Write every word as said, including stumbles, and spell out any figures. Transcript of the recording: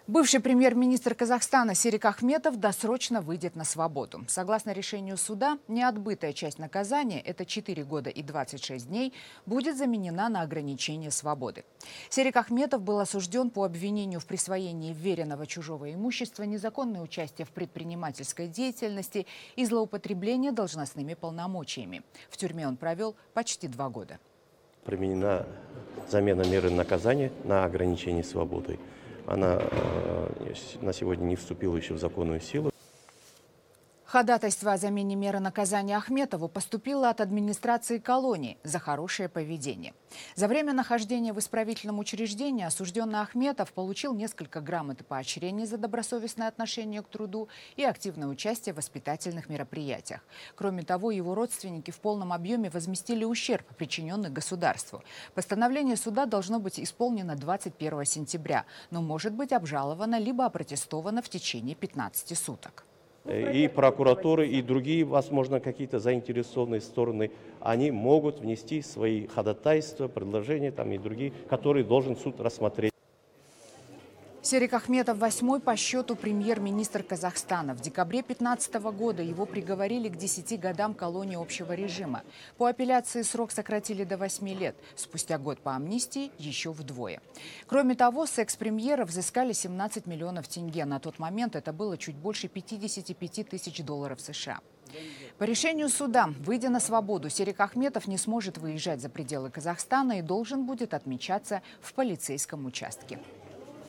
Бывший премьер-министр Казахстана Серик Ахметов досрочно выйдет на свободу. Согласно решению суда, неотбытая часть наказания, это четыре года и двадцать шесть дней, будет заменена на ограничение свободы. Серик Ахметов был осужден по обвинению в присвоении вверенного чужого имущества, незаконное участие в предпринимательской деятельности и злоупотребление должностными полномочиями. В тюрьме он провел почти два года. Применена замена меры наказания на ограничение свободы. Она э, на сегодня не вступила еще в законную силу. Ходатайство о замене меры наказания Ахметову поступило от администрации колонии за хорошее поведение. За время нахождения в исправительном учреждении осужденный Ахметов получил несколько грамот и поощрений за добросовестное отношение к труду и активное участие в воспитательных мероприятиях. Кроме того, его родственники в полном объеме возместили ущерб, причиненный государству. Постановление суда должно быть исполнено двадцать первого сентября, но может быть обжаловано либо опротестовано в течение пятнадцати суток. И прокуратуры, и другие, возможно, какие-то заинтересованные стороны, они могут внести свои ходатайства, предложения там, и другие, которые должен суд рассмотреть. Серик Ахметов – восьмой по счету премьер-министр Казахстана. В декабре две тысячи пятнадцатого года его приговорили к десяти годам колонии общего режима. По апелляции срок сократили до восьми лет. Спустя год по амнистии еще вдвое. Кроме того, с экс-премьера взыскали семнадцать миллионов тенге. На тот момент это было чуть больше пятидесяти пяти тысяч долларов США. По решению суда, выйдя на свободу, Серик Ахметов не сможет выезжать за пределы Казахстана и должен будет отмечаться в полицейском участке.